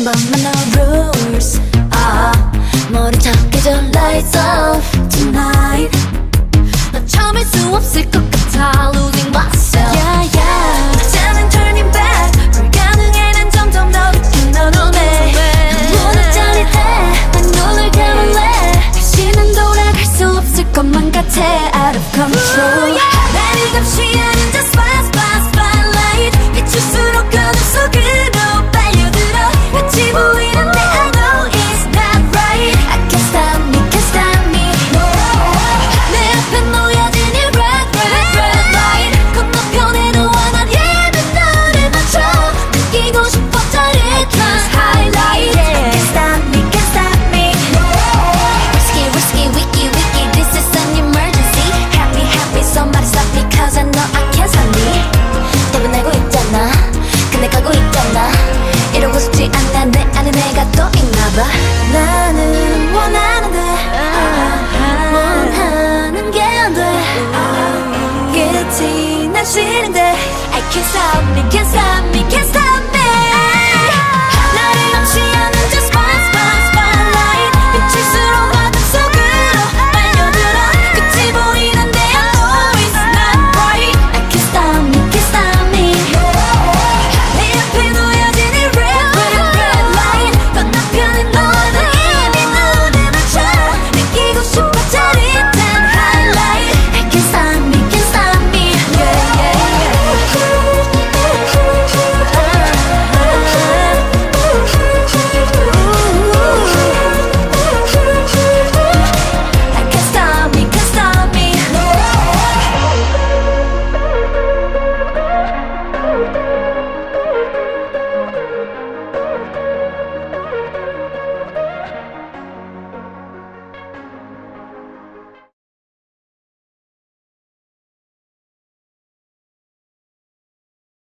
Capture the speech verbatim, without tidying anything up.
한 번만 no rules. 아, 머리 작게 져 lights off tonight. 넌 참을 수 없을 것 같아 losing myself. Yeah, yeah. 이제는 turning back. 불가능해 난 점점 더 깊은 넌 오네. 문을 짜릿해 난 눈을 감을래. 다시는 돌아갈 수 없을 것만 같아 out of control. 나를 감시하는 just fast fast spotlight. 비출수록 어둠 속으로 빨려들어. 같이 보이는데 I know it's not right. I can't stop me, can't stop me. 내 앞에 놓여진 이 red red red light. 건너편에 너와 난 예쁜 너를 맞춰. 느끼고 싶어 짜릿한 highlight. I can't stop me, can't stop me. Risky risky wicky wicky this is an emergency. Happy happy somebody stop me cause I know I can't stop me. 대변하고 있잖아 근데 가고 있잖아. 이러고 싶지 않아 내 안에 내가 또 있나봐. 나는 원하는데 원하는 게 안 돼. 끝이 난 싫은데 I can't stop me, can't stop me.